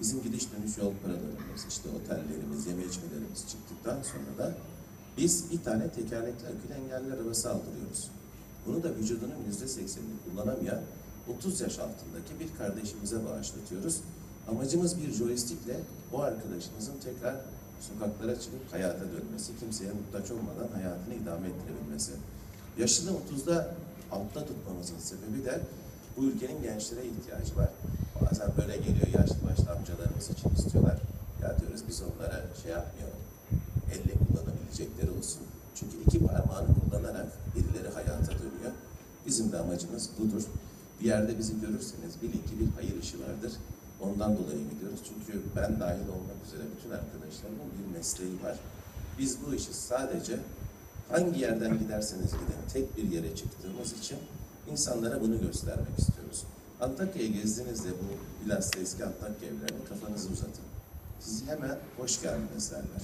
Bizim gidiş dönüş yol paralarımız, işte otellerimiz, yeme içmelerimiz çıktıktan sonra da biz bir tane tekerlekli akül engelli arabası aldırıyoruz. Bunu da vücudunun %80'ini kullanamayan 30 yaş altındaki bir kardeşimize bağışlatıyoruz. Amacımız bir joystickle o arkadaşımızın tekrar sokaklara çıkıp hayata dönmesi, kimseye muhtaç olmadan hayatını idame ettirebilmesi. Yaşını 30'da altta tutmamızın sebebi de bu ülkenin gençlere ihtiyacı var. Bazen böyle geliyor, yaşlı başlı amcalarımız için istiyorlar. Ya diyoruz biz onlara şey yapmayalım, elle kullanabilecekleri olsun. Çünkü iki parmağını kullanarak birileri hayata dönüyor. Bizim de amacımız budur. Bir yerde bizi görürseniz bilin ki bir hayır işi vardır. Ondan dolayı gidiyoruz. Çünkü ben dahil olmak üzere bütün arkadaşlarımın bir mesleği var. Biz bu işi sadece hangi yerden giderseniz gidin tek bir yere çıktığımız için insanlara bunu göstermek istiyoruz. Antakya'yı gezdiğinizde bu bilhassa eski Antakya evlerine kafanızı uzatın. Sizi hemen hoş geldiniz derler.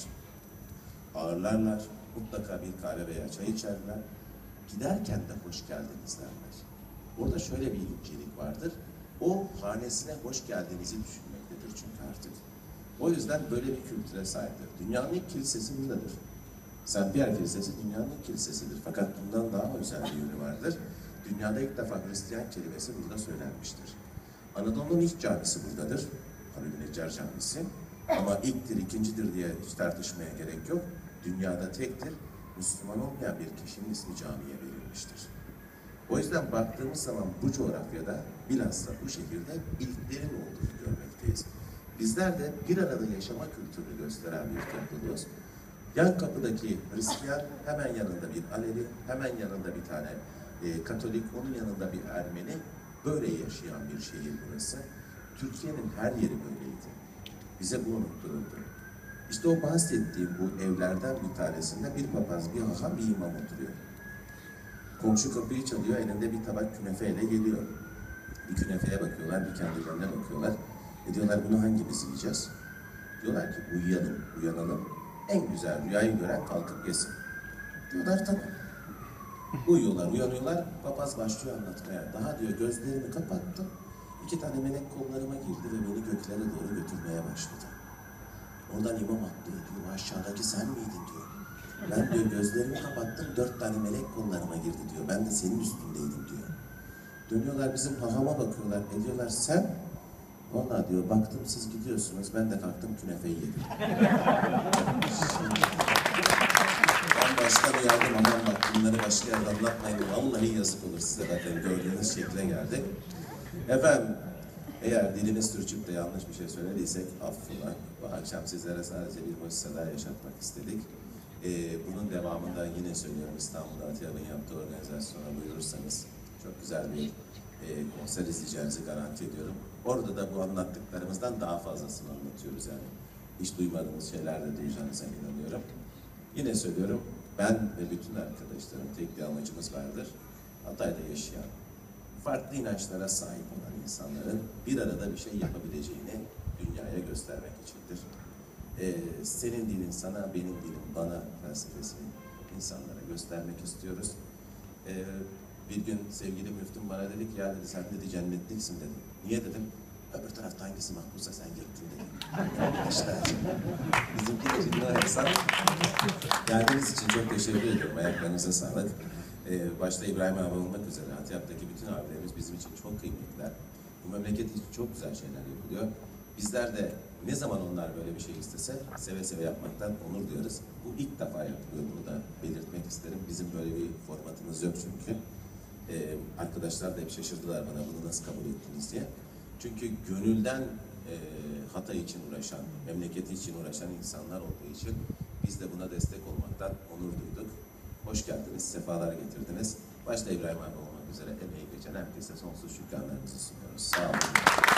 Ağırlarlar, mutlaka bir kahve veya çay içerler. Giderken de hoş geldiniz derler. Orada şöyle bir incelik vardır. O hanesine hoş geldinizi düşünmektedir çünkü artık. O yüzden böyle bir kültüre sahiptir. Dünyanın ilk kilisesi buradadır. Saint Pierre Kilisesi dünyanın ilk kilisesidir. Fakat bundan daha özel bir yönü vardır. Dünyada ilk defa Hristiyan kelimesi burada söylenmiştir. Anadolu'nun ilk camisi buradadır. Halil Neccar Camisi. Ama ilktir, ikincidir diye hiç tartışmaya gerek yok. Dünyada tektir. Müslüman olmayan bir kişinin ismi camiye verilmiştir. O yüzden baktığımız zaman bu coğrafyada, bilhassa bu şehirde ilklerin olduğunu görmekteyiz. Bizler de bir arada yaşama kültürünü gösteren bir topluluğuz. Yan kapıdaki Hristiyan, hemen yanında bir Alevi, hemen yanında bir tane Katolik, onun yanında bir Ermeni. Böyle yaşayan bir şehir burası. Türkiye'nin her yeri böyleydi. Bize bu unutturuldu. İşte o bahsettiğim bu evlerden bir tanesinde bir papaz, bir haham, bir imam oturuyor. Komşu kapıyı çalıyor, elinde bir tabak künefeyle geliyor. Bir künefeye bakıyorlar, bir kendilerine bakıyorlar. Diyorlar bunu hangimiz yiyeceğiz? Diyorlar ki uyuyalım, uyanalım. En güzel rüyayı gören kalkıp yesin. Diyorlar tamam. Uyuyorlar, uyanıyorlar. Papaz başlıyor anlatmaya. Daha diyor gözlerimi kapattım. 2 tane melek kollarıma girdi ve beni göklere doğru götürmeye başladı. Oradan imam atlıyor diyor. Aşağıdaki sen miydin diyor. Ben diyor gözlerimi kapattım. 4 tane melek kollarıma girdi diyor. Ben de senin üstündeydim diyor. Dönüyorlar bizim hahama bakıyorlar. Diyorlar sen? Vallahi diyor baktım siz gidiyorsunuz. Ben de kalktım künefeyi yedim. Ben baştan uyardım aman bak bunları başka yerde anlatmayın. Vallahi yazık olur size zaten gördüğünüz şekle geldik. Efendim eğer diliniz sürçüp de yanlış bir şey söylediysek affola. Bu akşam sizlere sadece bir hoş seda yaşatmak istedik. Bunun devamında yine söylüyorum İstanbul'da Atiyab'ın yaptığı organizasyona buyurursanız çok güzel bir konser izleyeceğinizi garanti ediyorum. Orada da bu anlattıklarımızdan daha fazlasını anlatıyoruz yani. Hiç duymadığımız şeyler de duyacağınıza inanıyorum. Yine söylüyorum ben ve bütün arkadaşlarım tek bir amacımız vardır. Hatay'da yaşayan, farklı inançlara sahip olan insanların bir arada bir şey yapabileceğini dünyaya göstermek içindir. Senin dinin sana, benim dinim bana felsefesini insanlara göstermek istiyoruz. Bir gün sevgili müftüm bana dedi ki ya dedi sen dedi cennetliksin dedi. Niye dedim? Öbür tarafta hangisi makbulsa sen gittin dedim. İşte bizimki de şimdi insan. Geldiğiniz için çok teşekkür ediyorum. Ayaklarınıza sağlık. Başta İbrahim abi olmak üzere Hatiyap'taki bütün abilerimiz bizim için çok kıymetliler. Bu memleket için çok güzel şeyler yapılıyor. Bizler de ne zaman onlar böyle bir şey istese seve seve yapmaktan onur duyarız. Bu ilk defa yapılıyor. Bunu da belirtmek isterim. Bizim böyle bir formatımız yok çünkü. Arkadaşlar da hep şaşırdılar bana bunu nasıl kabul ettiniz diye. Çünkü gönülden Hatay için uğraşan, memleketi için uğraşan insanlar olduğu için biz de buna destek olmaktan onur duyduk. Hoş geldiniz, sefalar getirdiniz. Başta İbrahim abi olmak üzere emeği geçen herkese sonsuz şükranlarımızı sunuyoruz. Sağ olun.